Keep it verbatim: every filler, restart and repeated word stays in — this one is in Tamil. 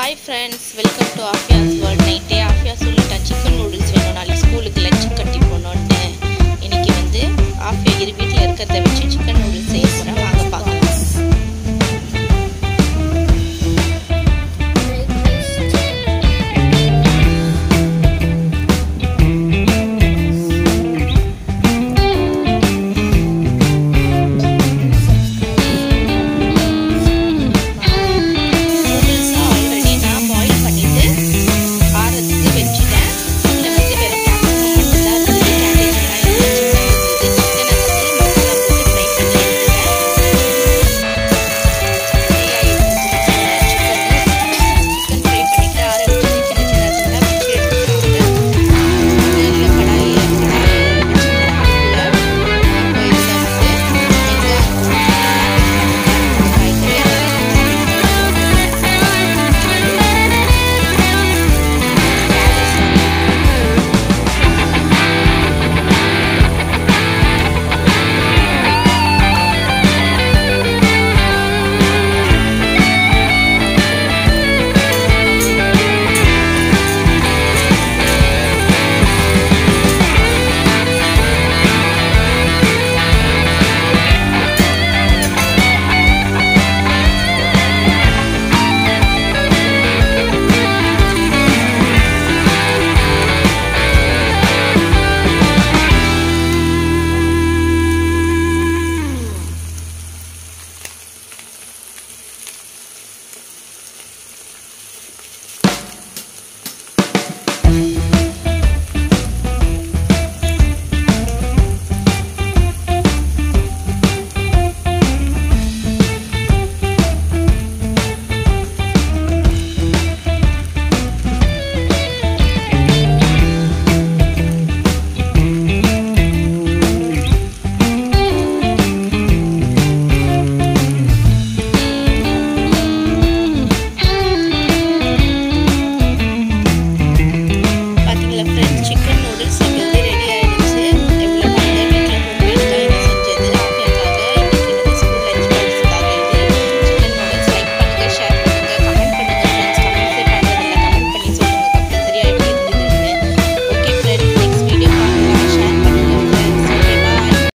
Hi friends, welcome to Afia's World. Night Afia சொல்லிட்டா chicken noodles வேணும் நாளைக்கு ஸ்கூலுக்கு லஞ்ச் கட்டி போணும்னு. இன்னைக்கு வந்து ஆஃபியா இரு வீட்ல இருக்கறத வச்சு chicken noodles செய்ய